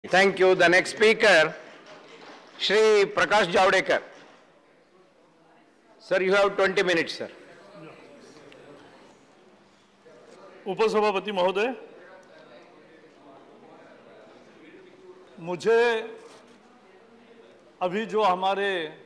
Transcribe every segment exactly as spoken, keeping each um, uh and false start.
Thank you. The next speaker, Shri Prakash Javadekar. Sir, you have twenty minutes, sir. उपसभापति महोदय, मुझे अभी जो हमारे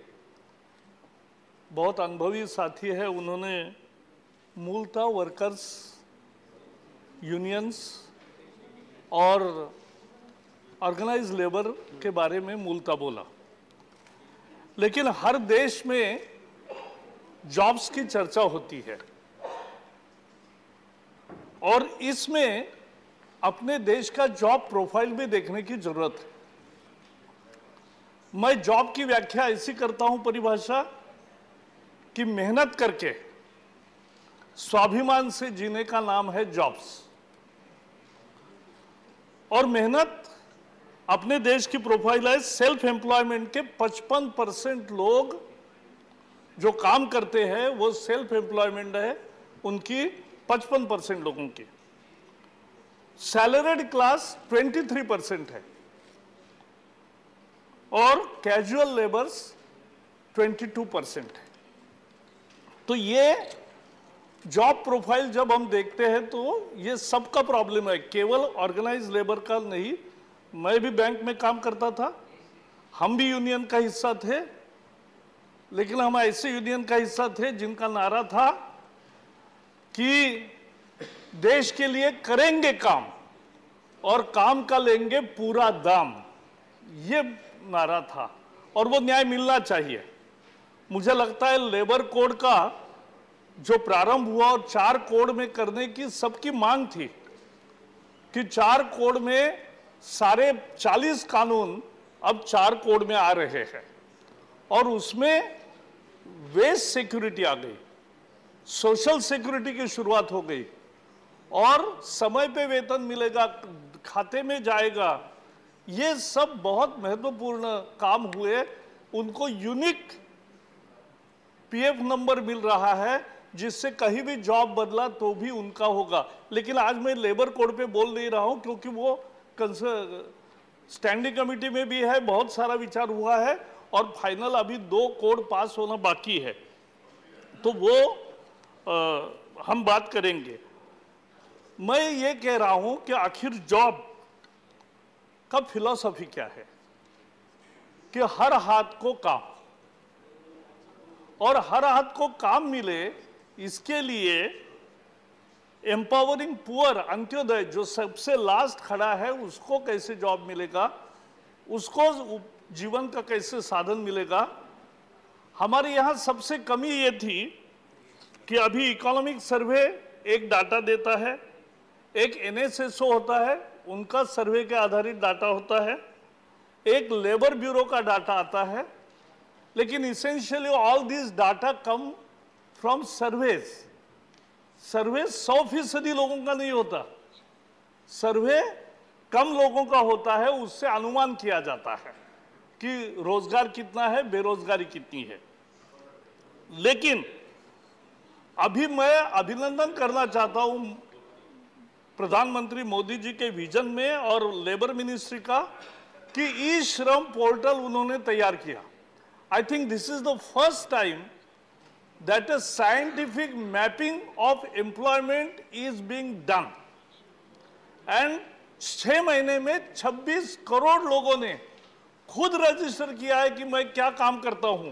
बहुत अनुभवी साथी है उन्होंने मूलतः वर्कर्स यूनियंस और ऑर्गेनाइज लेबर के बारे में मूलतः बोला, लेकिन हर देश में जॉब्स की चर्चा होती है और इसमें अपने देश का जॉब प्रोफाइल भी देखने की जरूरत है। मैं जॉब की व्याख्या ऐसी करता हूं, परिभाषा कि मेहनत करके स्वाभिमान से जीने का नाम है जॉब्स। और मेहनत अपने देश की प्रोफाइल है। सेल्फ एम्प्लॉयमेंट के पचपन परसेंट लोग जो काम करते हैं वो सेल्फ एम्प्लॉयमेंट है, उनकी पचपन परसेंट लोगों की। सैलरीड क्लास तेईस परसेंट है और कैजुअल लेबर्स बाईस परसेंट है। तो ये जॉब प्रोफाइल जब हम देखते हैं तो ये सबका प्रॉब्लम है, केवल ऑर्गेनाइज लेबर का नहीं। मैं भी बैंक में काम करता था, हम भी यूनियन का हिस्सा थे, लेकिन हम ऐसे यूनियन का हिस्सा थे जिनका नारा था कि देश के लिए करेंगे काम और काम का लेंगे पूरा दाम, ये नारा था और वो न्याय मिलना चाहिए। मुझे लगता है लेबर कोड का जो प्रारंभ हुआ और चार कोड में करने की सबकी मांग थी कि चार कोड में सारे चालीस कानून अब चार कोड में आ रहे हैं और उसमें वेज सिक्योरिटी आ गई, सोशल सिक्योरिटी की शुरुआत हो गई और समय पे वेतन मिलेगा, खाते में जाएगा। ये सब बहुत महत्वपूर्ण काम हुए। उनको यूनिक पीएफ नंबर मिल रहा है जिससे कहीं भी जॉब बदला तो भी उनका होगा। लेकिन आज मैं लेबर कोड पे बोल नहीं रहा हूं क्योंकि वो स्टैंडिंग कमेटी में भी है, बहुत सारा विचार हुआ है और फाइनल अभी दो कोड पास होना बाकी है, तो वो आ, हम बात करेंगे। मैं ये कह रहा हूं कि आखिर जॉब का फिलॉसफी क्या है कि हर हाथ को काम और हर हाथ को काम मिले, इसके लिए एम्पावरिंग पुअर, अंत्योदय जो सबसे लास्ट खड़ा है उसको कैसे जॉब मिलेगा, उसको जीवन का कैसे साधन मिलेगा। हमारे यहाँ सबसे कमी ये थी कि अभी इकोनॉमिक सर्वे एक डाटा देता है, एक एनएसएसओ होता है, उनका सर्वे के आधारित डाटा होता है, एक लेबर ब्यूरो का डाटा आता है, लेकिन essentially all this data come from surveys. Survey सौ फीसदी लोगों का नहीं होता, सर्वे कम लोगों का होता है, उससे अनुमान किया जाता है कि रोजगार कितना है, बेरोजगारी कितनी है। लेकिन अभी मैं अभिनंदन करना चाहता हूं प्रधानमंत्री मोदी जी के विजन में और लेबर मिनिस्ट्री का कि ई श्रम पोर्टल उन्होंने तैयार किया। I think this is the first time that a scientific mapping of employment is being done and छह महीने में छब्बीस करोड़ लोगों ने खुद रजिस्टर किया है कि मैं क्या काम करता हूं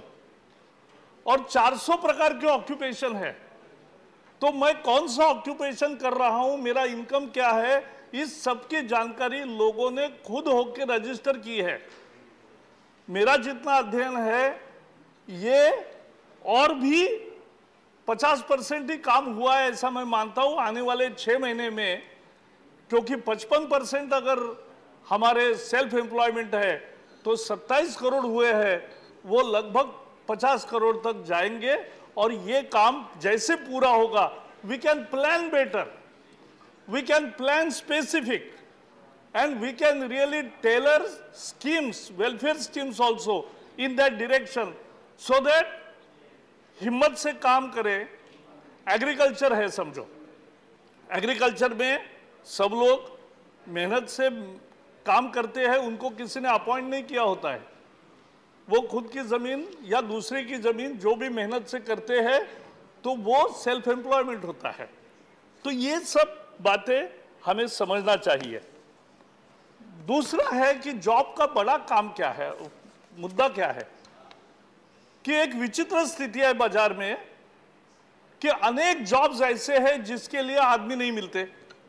और चार सौ प्रकार के ऑक्यूपेशन है, तो मैं कौन सा ऑक्यूपेशन कर रहा हूं, मेरा इनकम क्या है, इस सब की जानकारी लोगों ने खुद होकर रजिस्टर की है। मेरा जितना अध्ययन है ये और भी पचास परसेंट ही काम हुआ है ऐसा मैं मानता हूं आने वाले छह महीने में, क्योंकि पचपन परसेंट अगर हमारे सेल्फ एम्प्लॉयमेंट है तो सत्ताईस करोड़ हुए हैं, वो लगभग पचास करोड़ तक जाएंगे और ये काम जैसे पूरा होगा we can plan better, we can plan specific and we can really tailor schemes, welfare schemes also in that direction, so that हिम्मत से काम करें। एग्रीकल्चर है, समझो एग्रीकल्चर में सब लोग मेहनत से काम करते हैं उनको किसी ने अपॉइंट नहीं किया होता है, वो खुद की जमीन या दूसरे की जमीन जो भी मेहनत से करते हैं तो वो सेल्फ एम्प्लॉयमेंट होता है। तो ये सब बातें हमें समझना चाहिए। दूसरा है कि जॉब का बड़ा काम क्या है, मुद्दा क्या है कि एक विचित्र स्थिति है बाजार में कि अनेक जॉब्स ऐसे हैं जिसके लिए आदमी नहीं मिलते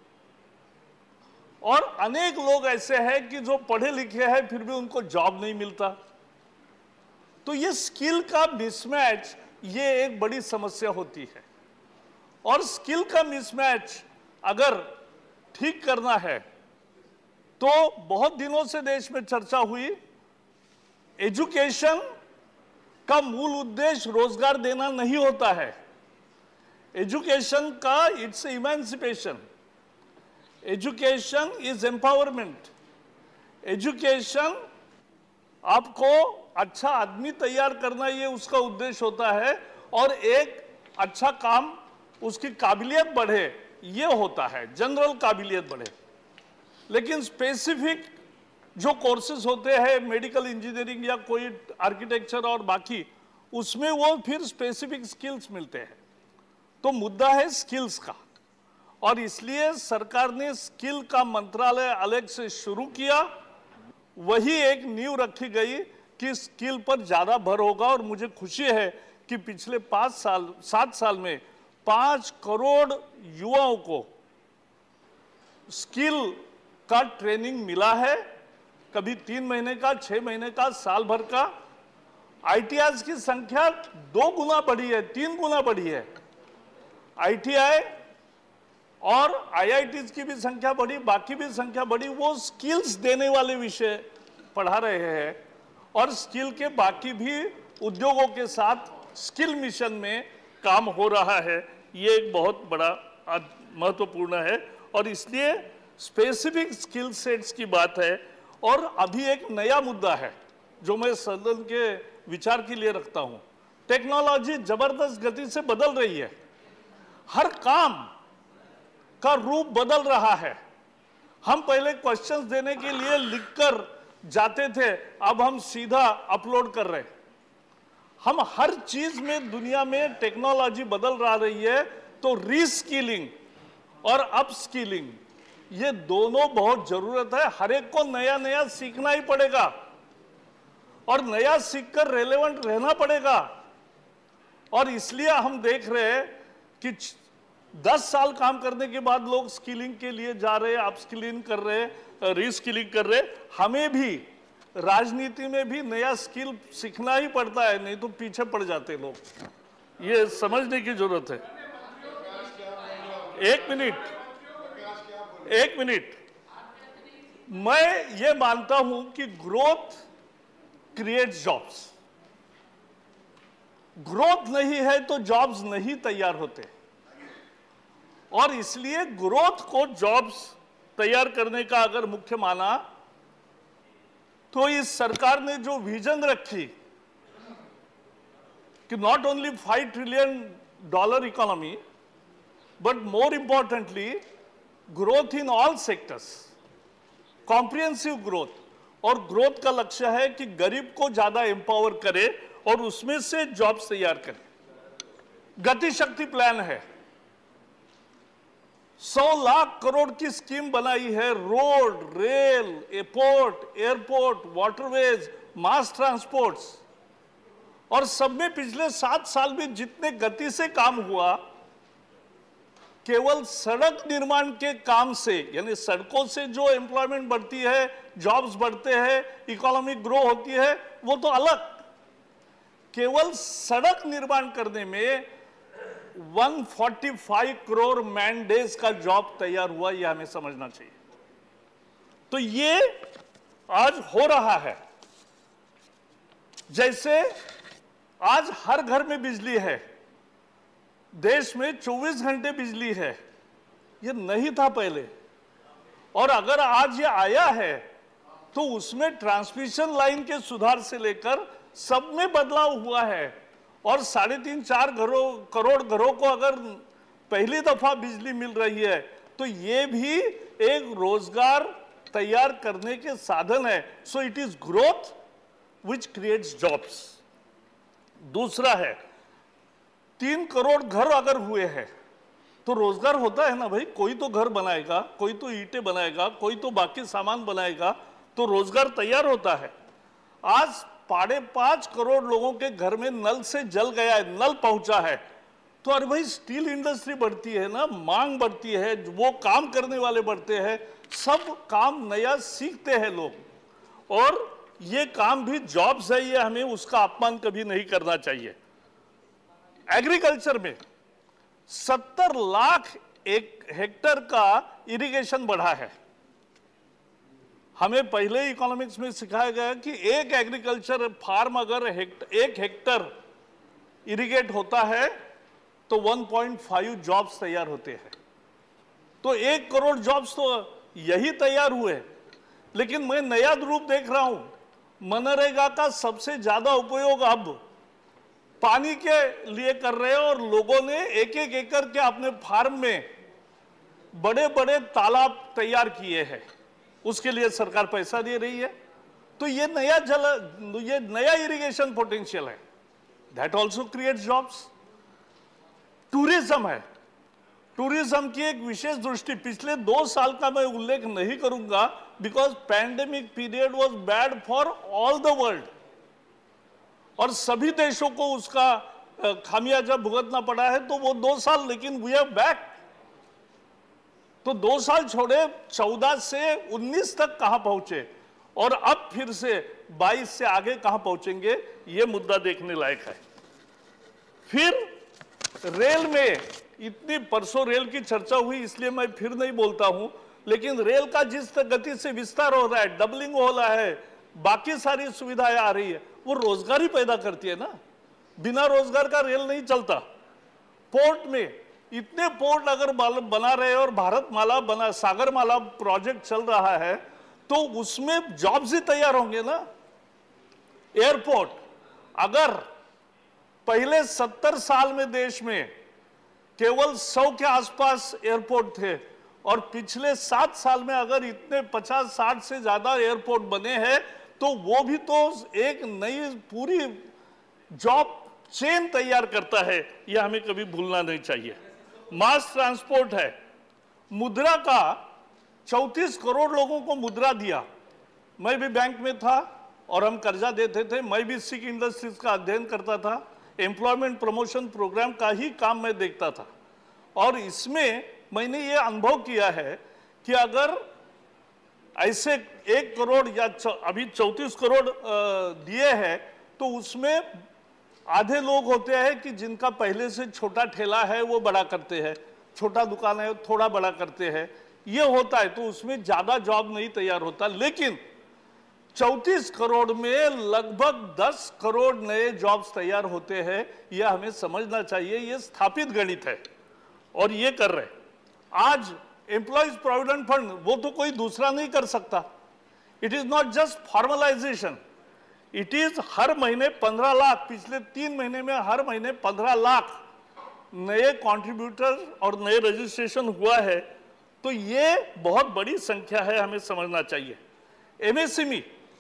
और अनेक लोग ऐसे हैं कि जो पढ़े लिखे हैं फिर भी उनको जॉब नहीं मिलता। तो ये स्किल का मिसमैच ये एक बड़ी समस्या होती है और स्किल का मिसमैच अगर ठीक करना है तो बहुत दिनों से देश में चर्चा हुई, एजुकेशन का मूल उद्देश्य रोजगार देना नहीं होता है। एजुकेशन का it's emancipation, education is empowerment, education आपको अच्छा आदमी तैयार करना ये उसका उद्देश्य होता है और एक अच्छा काम उसकी काबिलियत बढ़े ये होता है, जनरल काबिलियत बढ़े। लेकिन स्पेसिफिक जो कोर्सेज होते हैं मेडिकल इंजीनियरिंग या कोई आर्किटेक्चर और बाकी, उसमें वो फिर स्पेसिफिक स्किल्स मिलते हैं। तो मुद्दा है स्किल्स का और इसलिए सरकार ने स्किल का मंत्रालय अलग से शुरू किया। वही एक नींव रखी गई कि स्किल पर ज्यादा भर होगा और मुझे खुशी है कि पिछले पांच साल सात साल में पांच करोड़ युवाओं को स्किल का ट्रेनिंग मिला है, कभी तीन महीने का, छह महीने का, साल भर का। आईटीआई की संख्या दो गुना बढ़ी है, तीन गुना बढ़ी है। आईटीआई और आईआईटीज की भी संख्या बढ़ी, बाकी भी संख्या बढ़ी। वो स्किल्स देने वाले विषय पढ़ा रहे हैं और स्किल के बाकी भी उद्योगों के साथ स्किल मिशन में काम हो रहा है। ये एक बहुत बड़ा महत्वपूर्ण है और इसलिए स्पेसिफिक स्किल सेट्स की बात है। और अभी एक नया मुद्दा है जो मैं सदन के विचार के लिए रखता हूं। टेक्नोलॉजी जबरदस्त गति से बदल रही है, हर काम का रूप बदल रहा है। हम पहले क्वेश्चंस देने के लिए लिखकर जाते थे, अब हम सीधा अपलोड कर रहे हैं। हम हर चीज में दुनिया में टेक्नोलॉजी बदल रहा रही है। तो रीस्किलिंग और अपस्किलिंग ये दोनों बहुत जरूरत है। हर एक को नया नया सीखना ही पड़ेगा और नया सीखकर रेलेवेंट रहना पड़ेगा। और इसलिए हम देख रहे हैं कि दस साल काम करने के बाद लोग स्किलिंग के लिए जा रहे हैं, अपस्किलिंग कर रहे हैं, रीस्किलिंग कर रहे हैं। हमें भी राजनीति में भी नया स्किल सीखना ही पड़ता है, नहीं तो पीछे पड़ जाते लोग। ये समझने की जरूरत है। एक मिनट एक मिनट मैं ये मानता हूं कि ग्रोथ क्रिएट्स जॉब्स। ग्रोथ नहीं है तो जॉब्स नहीं तैयार होते और इसलिए ग्रोथ को जॉब्स तैयार करने का अगर मुख्य माना तो इस सरकार ने जो विजन रखी कि not only five trillion dollar economy but more importantly growth in all sectors, comprehensive growth. और ग्रोथ का लक्ष्य है कि गरीब को ज्यादा एम्पावर करे और उसमें से जॉब्स तैयार करे। गति शक्ति प्लान है, सौ लाख करोड़ की स्कीम बनाई है। Road, rail, airport, airport, waterways, mass transports और सब में पिछले सात साल में जितने गति से काम हुआ, केवल सड़क निर्माण के काम से, यानी सड़कों से जो एम्प्लॉयमेंट बढ़ती है, जॉब्स बढ़ते हैं, इकोनॉमी ग्रो होती है, वो तो अलग। केवल सड़क निर्माण करने में एक सौ पैंतालीस करोड़ मैन डेज का जॉब तैयार हुआ, यह हमें समझना चाहिए। तो ये आज हो रहा है। जैसे आज हर घर में बिजली है, देश में चौबीस घंटे बिजली है, ये नहीं था पहले। और अगर आज ये आया है तो उसमें ट्रांसमिशन लाइन के सुधार से लेकर सब में बदलाव हुआ है। और साढ़े तीन चार घरों करोड़ घरों को अगर पहली दफा बिजली मिल रही है तो ये भी एक रोजगार तैयार करने के साधन है। So it is growth which creates jobs. दूसरा है, तीन करोड़ घर अगर हुए हैं तो रोजगार होता है ना भाई। कोई तो घर बनाएगा, कोई तो ईंटें बनाएगा, कोई तो बाकी सामान बनाएगा, तो रोजगार तैयार होता है। आज साढ़े पांच करोड़ लोगों के घर में नल से जल गया है, नल पहुंचा है, तो अरे भाई स्टील इंडस्ट्री बढ़ती है ना, मांग बढ़ती है, वो काम करने वाले बढ़ते हैं, सब काम नया सीखते हैं लोग, और ये काम भी जॉब्स है, ये हमें उसका अपमान कभी नहीं करना चाहिए। एग्रीकल्चर में सत्तर लाख एक हेक्टर का इरिगेशन बढ़ा है। हमें पहले इकोनॉमिक्स में सिखाया गया कि एक एग्रीकल्चर फार्म अगर हेक्टर, एक हेक्टर इरिगेट होता है तो एक पॉइंट पाँच जॉब्स तैयार होते हैं। तो एक करोड़ जॉब्स तो यही तैयार हुए। लेकिन मैं नया रूप देख रहा हूं, मनरेगा का सबसे ज्यादा उपयोग अब पानी के लिए कर रहे हैं, और लोगों ने एक एक एकड़ के अपने फार्म में बड़े बड़े तालाब तैयार किए हैं, उसके लिए सरकार पैसा दे रही है। तो ये नया जल, ये नया इरिगेशन पोटेंशियल है, that also creates jobs. Tourism है, टूरिज्म की एक विशेष दृष्टि, पिछले दो साल का मैं उल्लेख नहीं करूंगा because pandemic period was bad for all the world, और सभी देशों को उसका खामियाजा भुगतना पड़ा है। तो वो दो साल, लेकिन वी आर बैक। तो दो साल छोड़े, चौदह से उन्नीस तक कहां पहुंचे, और अब फिर से बाईस से आगे कहां पहुंचेंगे, ये मुद्दा देखने लायक है। फिर रेल में इतनी परसों रेल की चर्चा हुई, इसलिए मैं फिर नहीं बोलता हूं, लेकिन रेल का जिस गति से विस्तार हो रहा है, डबलिंग हो रहा है, बाकी सारी सुविधाएं आ रही है, वो रोजगार ही पैदा करती है ना। बिना रोजगार का रेल नहीं चलता। पोर्ट में इतने पोर्ट अगर बना रहे हैं, और भारत माला बना, सागर माला प्रोजेक्ट चल रहा है, तो उसमें जॉब्स ही तैयार होंगे ना। एयरपोर्ट, अगर पहले सत्तर साल में देश में केवल सौ के आसपास एयरपोर्ट थे, और पिछले सात साल में अगर इतने पचास साठ से ज्यादा एयरपोर्ट बने हैं, तो वो भी तो एक नई पूरी जॉब चेन तैयार करता है, यह हमें कभी भूलना नहीं चाहिए। मास ट्रांसपोर्ट है, मुद्रा का चौंतीस करोड़ लोगों को मुद्रा दिया। मैं भी बैंक में था और हम कर्जा देते थे, मैं भी सिक इंडस्ट्रीज का अध्ययन करता था, एम्प्लॉयमेंट प्रमोशन प्रोग्राम का ही काम मैं देखता था, और इसमें मैंने ये अनुभव किया है कि अगर ऐसे एक करोड़ या अभी चौंतीस करोड़ दिए हैं, तो उसमें आधे लोग होते हैं कि जिनका पहले से छोटा ठेला है वो बड़ा करते हैं, छोटा दुकान है थोड़ा बड़ा करते हैं, ये होता है, तो उसमें ज्यादा जॉब नहीं तैयार होता। लेकिन चौंतीस करोड़ में लगभग दस करोड़ नए जॉब्स तैयार होते हैं, यह हमें समझना चाहिए। ये स्थापित गणित है और ये कर रहे हैं। आज एम्प्लॉयज प्रोविडेंट फंड, वो तो कोई दूसरा नहीं कर सकता। It is not just formalisation, it is हर महीने पंद्रह लाख, पिछले तीन महीने में हर महीने पंद्रह लाख नए कॉन्ट्रीब्यूटर और नए रजिस्ट्रेशन हुआ है, तो ये बहुत बड़ी संख्या है, हमें समझना चाहिए। एमएसएमई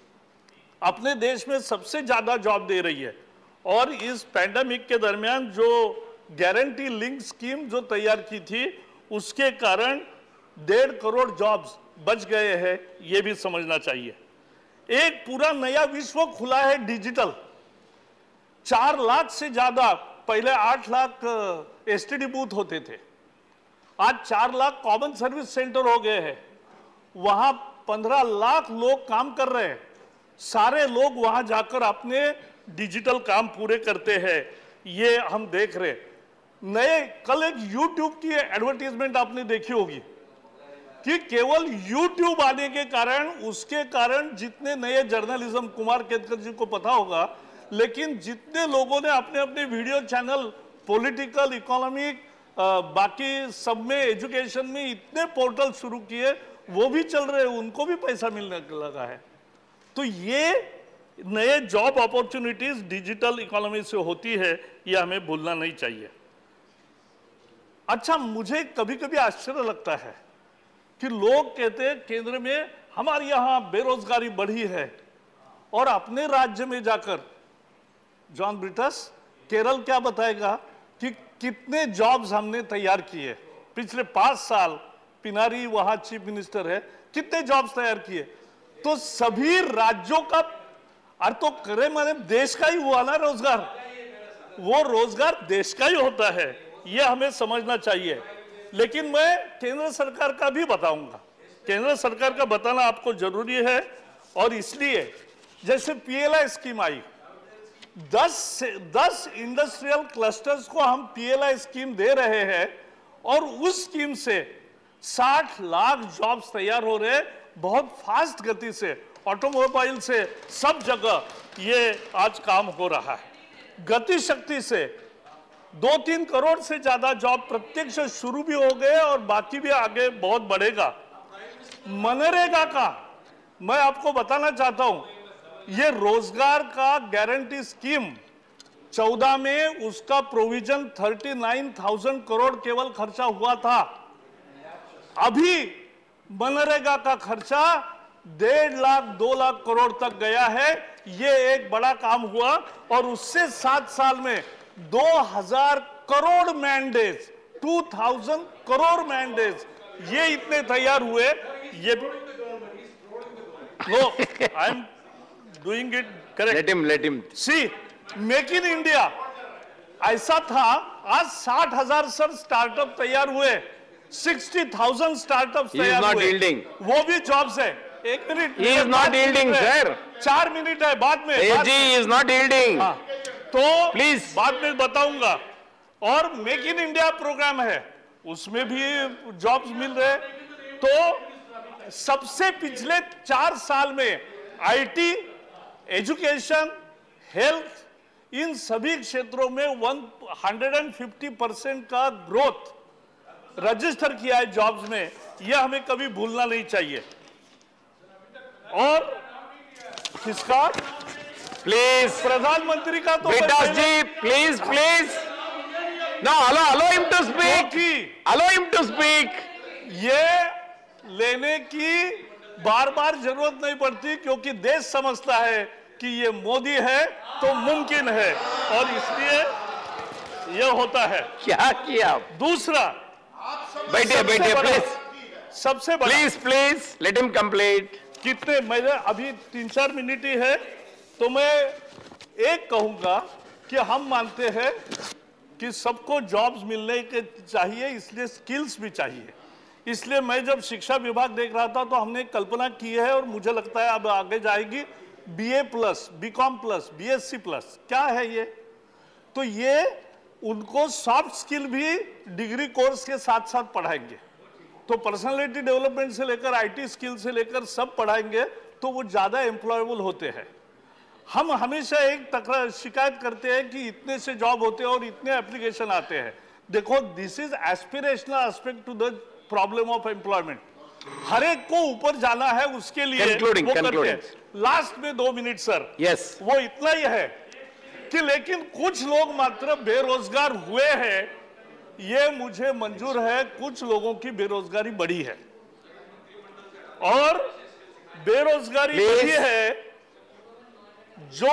अपने देश में सबसे ज्यादा जॉब दे रही है, और इस पैंडेमिक के दरमियान जो गारंटी लिंक स्कीम जो तैयार की थी, उसके कारण डेढ़ करोड़ जॉब्स बच गए हैं, ये भी समझना चाहिए। एक पूरा नया विश्व खुला है डिजिटल। चार लाख से ज्यादा, पहले आठ लाख एसटीडी बूथ होते थे, आज चार लाख कॉमन सर्विस सेंटर हो गए हैं। वहां पंद्रह लाख लोग काम कर रहे हैं, सारे लोग वहां जाकर अपने डिजिटल काम पूरे करते हैं, ये हम देख रहे। नए, कल एक यूट्यूब की एडवर्टीजमेंट आपने देखी होगी कि केवल यूट्यूब आने के कारण, उसके कारण जितने नए जर्नलिज्म, कुमार केतकर जी को पता होगा, लेकिन जितने लोगों ने अपने अपने वीडियो चैनल, पॉलिटिकल, इकोनॉमिक, बाकी सब में, एजुकेशन में इतने पोर्टल शुरू किए, वो भी चल रहे हैं, उनको भी पैसा मिलने लगा है। तो ये नए जॉब अपॉर्चुनिटीज डिजिटल इकोनॉमी से होती है, ये हमें भूलना नहीं चाहिए। अच्छा, मुझे कभी कभी आश्चर्य लगता है कि लोग कहते हैं केंद्र में हमारे यहाँ बेरोजगारी बढ़ी है। और अपने राज्य में जाकर जॉन ब्रिटस केरल क्या बताएगा कि कितने जॉब्स हमने तैयार किए पिछले पांच साल। पिनारी वहां चीफ मिनिस्टर है, कितने जॉब्स तैयार किए। तो सभी राज्यों का अर्थ तो करे मैंने देश का ही हुआ ना रोजगार, वो रोजगार देश का ही होता है, ये हमें समझना चाहिए। लेकिन मैं केंद्र सरकार का भी बताऊंगा, केंद्र सरकार का बताना आपको जरूरी है। और इसलिए जैसे पीएलआई स्कीम आई, दस से दस इंडस्ट्रियल क्लस्टर्स को हम पीएलआई स्कीम दे रहे हैं और उस स्कीम से साठ लाख जॉब्स तैयार हो रहे हैं बहुत फास्ट गति से। ऑटोमोबाइल से सब जगह ये आज काम हो रहा है। गति शक्ति से दो तीन करोड़ से ज्यादा जॉब प्रत्यक्ष शुरू भी हो गए और बाकी भी आगे बहुत बढ़ेगा। मनरेगा का मैं आपको बताना चाहता हूं, ये रोजगार का गारंटी स्कीम चौदह में उसका प्रोविजन उनतालीस हज़ार करोड़ केवल खर्चा हुआ था। अभी मनरेगा का खर्चा डेढ़ लाख दो लाख करोड़ तक गया है। ये एक बड़ा काम हुआ और उससे सात साल में दो हज़ार करोड़ मैंडेज, दो हज़ार करोड़ मैंडेज ये इतने तैयार हुए। ये no I am doing it correct. Let him, let him. See make in India ऐसा था, आज साठ हजार सर स्टार्टअप तैयार हुए, साठ हज़ार स्टार्टअप He is तैयार not हुए, yielding. वो भी जॉब्स है। एक minute, He is not yielding, sir. चार मिनट है, बाद में Yes, बाद ji, में। he is not yielding. हाँ, तो Please. बाद में बताऊंगा। और मेक इन इंडिया प्रोग्राम है, उसमें भी जॉब्स मिल रहे। तो सबसे पिछले चार साल में आईटी, एजुकेशन, हेल्थ, इन सभी क्षेत्रों में एक सौ पचास परसेंट का ग्रोथ रजिस्टर किया है जॉब्स में। यह हमें कभी भूलना नहीं चाहिए। और किसका Please. प्रधानमंत्री का तो Vitas ji, please, please. No, allow, allow him to speak. क्योंकि Allow him to speak. ये लेने की बार बार जरूरत नहीं पड़ती, क्योंकि देश समझता है कि ये मोदी है तो मुमकिन है और इसलिए ये होता है। क्या किया? दूसरा, बैठे सबसे बैठे बड़ा- प्लीज सबसे बड़ा please please let him complete. कितने, मेरे अभी तीन चार मिनट ही है, तो मैं एक कहूंगा कि हम मानते हैं कि सबको जॉब्स मिलने के चाहिए, इसलिए स्किल्स भी चाहिए। इसलिए मैं जब शिक्षा विभाग देख रहा था तो हमने कल्पना की है और मुझे लगता है अब आगे जाएगी, BA plus, BCom plus, BSc plus. क्या है ये? तो ये उनको सॉफ्ट स्किल भी डिग्री कोर्स के साथ साथ पढ़ाएंगे। तो पर्सनालिटी डेवलपमेंट से लेकर आईटी स्किल से लेकर सब पढ़ाएंगे, तो वो ज्यादा एम्प्लॉयबल होते हैं। हम हमेशा एक तकरार शिकायत करते हैं कि इतने से जॉब होते हैं और इतने एप्लीकेशन आते हैं। देखो, this is aspirational aspect to the problem of employment. हर एक को ऊपर जाना है, उसके लिए Concluding, वो करते concluding. हैं। लास्ट में दो मिनट सर, यस वो इतना ही है कि लेकिन कुछ लोग मात्र बेरोजगार हुए हैं, ये मुझे मंजूर है। कुछ लोगों की बेरोजगारी बढ़ी है और बेरोजगारी Please. बढ़ी है जो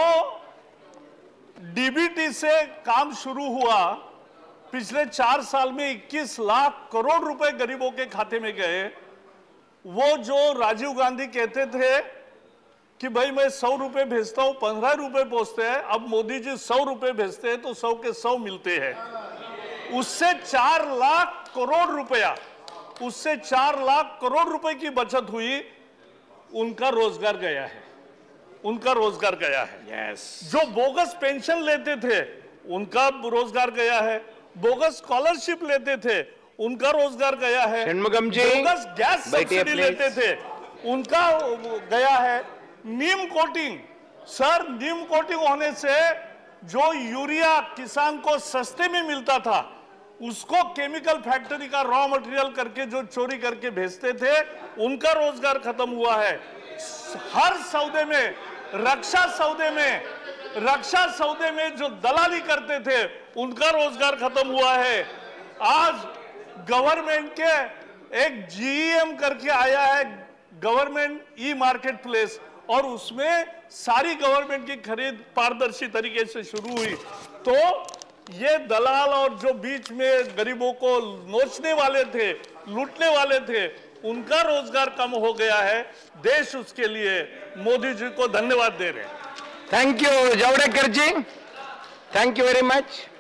डीबीटी से काम शुरू हुआ। पिछले चार साल में इक्कीस लाख करोड़ रुपए गरीबों के खाते में गए। वो जो राजीव गांधी कहते थे कि भाई मैं सौ रुपए भेजता हूं, पंद्रह रुपए पहुंचते हैं, अब मोदी जी सौ रुपए भेजते हैं तो सौ के सौ मिलते हैं। उससे चार लाख करोड़ रुपया उससे चार लाख करोड़ रुपए की बचत हुई। उनका रोजगार गया है, उनका रोजगार गया है। यस जो बोगस पेंशन लेते थे उनका रोजगार गया है, बोगस स्कॉलरशिप लेते थे उनका रोजगार गया है, षणमुगम जी, बोगस गैस बैठिए सब्सिडी प्लीज। लेते थे उनका गया है। Neem coating, sir neem coating होने से जो यूरिया किसान को सस्ते में मिलता था, उसको केमिकल फैक्ट्री का रॉ मटेरियल करके जो चोरी करके भेजते थे, उनका रोजगार खत्म हुआ है। हर सौदे में, रक्षा सौदे में रक्षा सौदे में जो दलाली करते थे, उनका रोजगार खत्म हुआ है। आज गवर्नमेंट के एक जीईएम करके आया है, गवर्नमेंट ई मार्केट प्लेस, और उसमें सारी गवर्नमेंट की खरीद पारदर्शी तरीके से शुरू हुई। तो ये दलाल और जो बीच में गरीबों को नोचने वाले थे, लूटने वाले थे, उनका रोजगार कम हो गया है। देश उसके लिए मोदी जी को धन्यवाद दे रहे हैं। Thank you Javadekar ji, thank you very much.